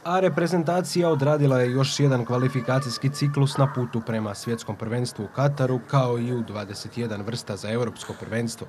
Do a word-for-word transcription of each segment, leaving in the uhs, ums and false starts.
A reprezentacija odradila je još jedan kvalifikacijski ciklus na putu prema svjetskom prvenstvu u Kataru, kao i u dvadeset jedan vrsta za europsko prvenstvo.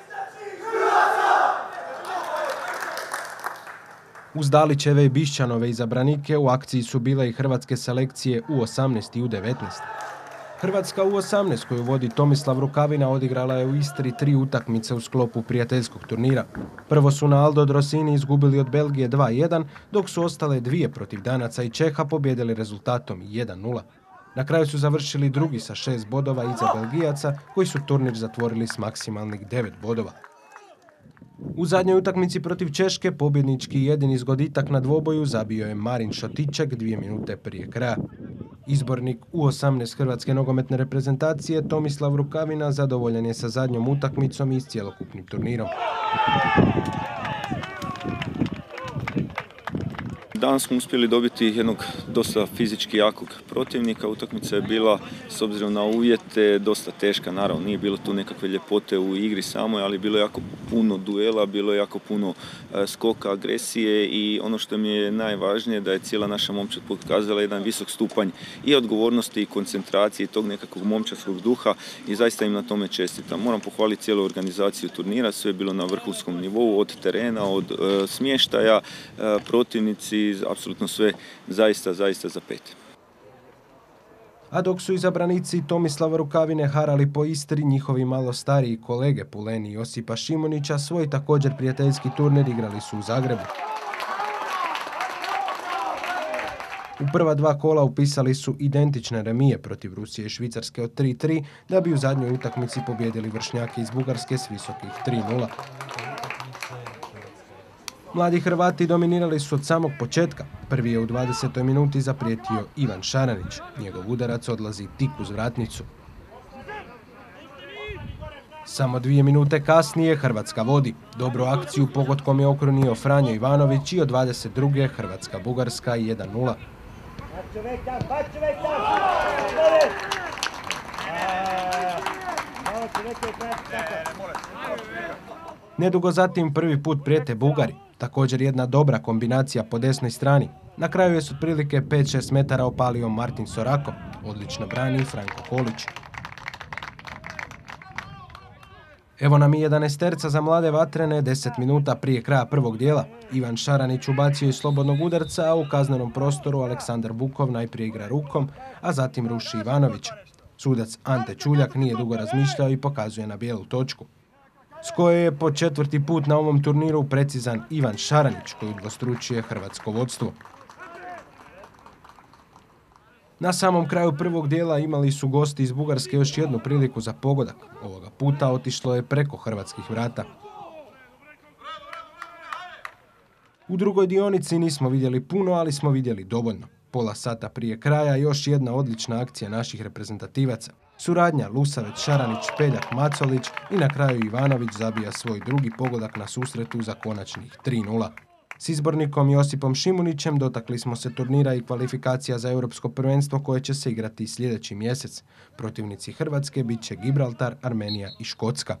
Uz Dalićeve i Bišćanove izabranike u akciji su bile i hrvatske selekcije U osamnaest i U devetnaest. Hrvatska U osamnaest, koju vodi Tomislav Rukavina, odigrala je u Istri tri utakmice u sklopu prijateljskog turnira. Prvo su na Aldo Drosini izgubili od Belgije dva jedan, dok su ostale dvije protiv Danaca i Čeha pobijedili rezultatom jedan nula. Na kraju su završili drugi sa šest bodova iza Belgijaca, koji su turnir zatvorili s maksimalnih devet bodova. U zadnjoj utakmici protiv Češke pobjednički jedini zgoditak na dvoboju zabio je Marin Šotiček dvije minute prije kraja. Izbornik U osamnaest hrvatske nogometne reprezentacije Tomislav Rukavina zadovoljan je sa zadnjom utakmicom i s cjelokupnim turnirom. Danas smo uspjeli dobiti jednog dosta fizički jakog protivnika. Utakmica je bila, s obzirom na uvjete, dosta teška. Naravno, nije bilo tu nekakve ljepote u igri samoj, ali bilo je jako puno duela, bilo je jako puno skoka, agresije i ono što mi je najvažnije da je cijela naša momčad pokazala jedan visok stupanj i odgovornosti i koncentracije i tog nekakvog momčadskog duha i zaista im na tome čestitam. Moram pohvaliti cijelu organizaciju turnira, sve je bilo na vrhunskom nivou, od terena, od e, smještaja, e, protivnici, apsolutno sve zaista, zaista za pet. A dok su izabranici Tomislava Rukavine harali po Istri, njihovi malo stariji kolege Puleni i Josipa Šimunića svoj također prijateljski turnir igrali su u Zagrebu. U prva dva kola upisali su identične remije protiv Rusije i Švicarske od tri tri, da bi u zadnjoj utakmici pobijedili vršnjake iz Bugarske s visokih tri nula. Mladi Hrvati dominirali su od samog početka. Prvi je u dvadesetoj minuti zaprijetio Ivan Šaranić. Njegov udarac odlazi tik uz vratnicu. Samo dvije minute kasnije Hrvatska vodi. Dobru akciju pogodkom je okrunio Franjo Ivanović i od dvadeset druge Hrvatska-Bugarska jedan nula. Nedugo zatim prvi put prijete Bugari. Također jedna dobra kombinacija po desnoj strani. Na kraju je s otprilike pet šest metara opalio Martin Sorako. Odlično brani i Franko Kolić. Evo nam i jedanaesterca za mlade vatrene deset minuta prije kraja prvog dijela. Ivan Šaranić ubacio iz slobodnog udarca, a u kaznenom prostoru Aleksandar Bukov najprije igra rukom, a zatim ruši Ivanovića. Sudac Ante Čuljak nije dugo razmišljao i pokazuje na bijelu točku. S koje je po četvrti put na ovom turniru precizan Ivan Šaranić, koji udvostručuje hrvatsko vodstvo. Na samom kraju prvog dijela imali su gosti iz Bugarske još jednu priliku za pogodak. Ovoga puta otišlo je preko hrvatskih vrata. U drugoj dionici nismo vidjeli puno, ali smo vidjeli dovoljno. Pola sata prije kraja još jedna odlična akcija naših reprezentativaca. Suradnja Lusavec, Šaranić, Peljak, Macolić i na kraju Ivanović zabija svoj drugi pogodak na susretu za konačnih tri nula. S izbornikom Josipom Šimunićem dotakli smo se turnira i kvalifikacija za europsko prvenstvo koje će se igrati sljedeći mjesec. Protivnici Hrvatske bit će Gibraltar, Armenija i Škotska.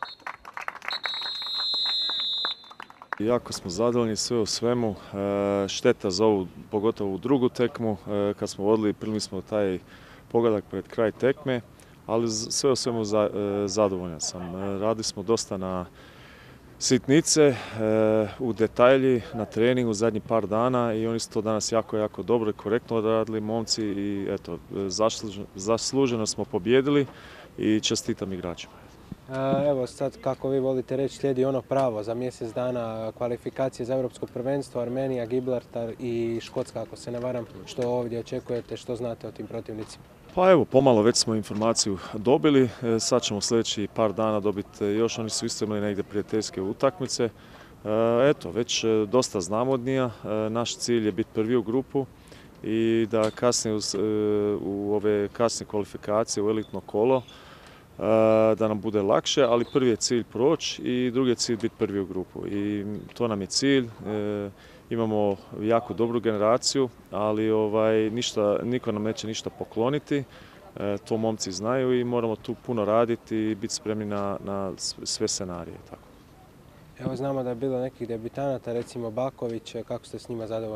Jako smo zadovoljni sve u svemu, šteta za ovu, pogotovo u drugu tekmu, kad smo vodili, primili smo taj pogodak pred kraj tekme, ali sve u svemu zadovoljan sam. Radili smo dosta na sitnice, u detalji, na treningu zadnjih par dana i oni su to danas jako, jako dobro i korektno odradili momci i eto, zasluženo smo pobjedili i čestitam igračima. Evo sad, kako vi volite reći, slijedi ono pravo za mjesec dana kvalifikacije za europsko prvenstvo, Armenija, Gibraltar i Škotska, ako se ne varam. Što ovdje očekujete, što znate o tim protivnicima? Pa evo, pomalo već smo informaciju dobili, sad ćemo sljedeći par dana dobiti još, oni su isto imali negdje prijateljske utakmice. Eto, već dosta znamo od njih, naš cilj je biti prvi u grupu i da kasnije u ove kasne kvalifikacije u elitno kolo da nam bude lakše, ali prvi je cilj proći i drugi je cilj biti prvi u grupu. I to nam je cilj. E, imamo jako dobru generaciju, ali ovaj, ništa, niko nam neće ništa pokloniti. E, to momci znaju i moramo tu puno raditi i biti spremni na, na sve scenarije. Tako. Evo znamo da je bilo nekih debitanata, recimo Baković, kako ste s njima zadovoljni?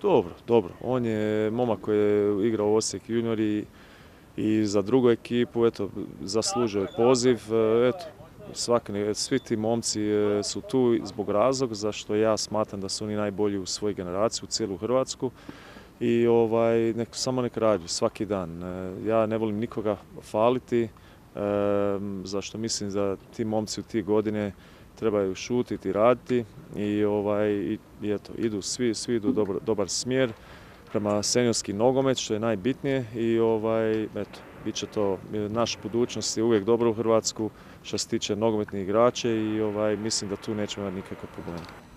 Dobro, dobro. On je momak koji je igrao u Osijek juniori i za drugu ekipu, eto, zaslužio je poziv. Eto, svaki, svi ti momci su tu zbog razloga zašto ja smatram da su oni najbolji u svojoj generaciji, u cijelu Hrvatsku. I ovaj, nek, samo nek radi svaki dan. Ja ne volim nikoga faliti, zašto mislim da ti momci u tih godine trebaju šutiti i raditi i, ovaj, i, i eto, idu, svi, svi idu dobar, dobar smjer prema seniorski nogomet, što je najbitnije i ovaj, eto, bit će to, naša budućnost je uvijek dobra u Hrvatsku što se tiče nogometnih igrača i ovaj, mislim da tu nećemo imati nikakve probleme.